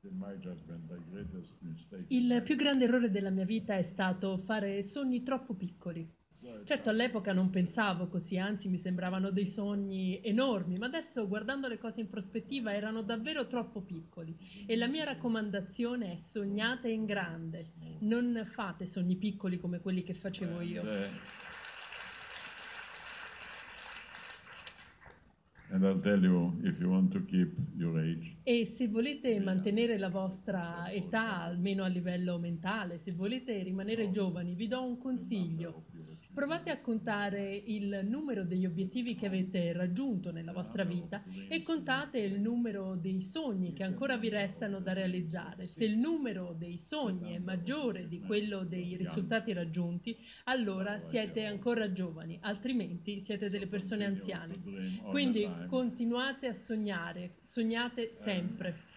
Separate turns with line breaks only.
Il più grande errore della mia vita è stato fare sogni troppo piccoli. Certo, all'epoca non pensavo così, anzi mi sembravano dei sogni enormi, ma adesso guardando le cose in prospettiva erano davvero troppo piccoli. E la mia raccomandazione è sognate in grande, non fate sogni piccoli come quelli che facevo io.
And I'll tell you, if you want to keep your age,
E se volete mantenere la vostra età, almeno a livello mentale, se volete rimanere giovani, vi do un consiglio. Provate a contare il numero degli obiettivi che avete raggiunto nella vostra vita e contate il numero dei sogni che ancora vi restano da realizzare. Se il numero dei sogni è maggiore di quello dei risultati raggiunti, allora siete ancora giovani, altrimenti siete delle persone anziane. Quindi continuate a sognare, sognate sempre.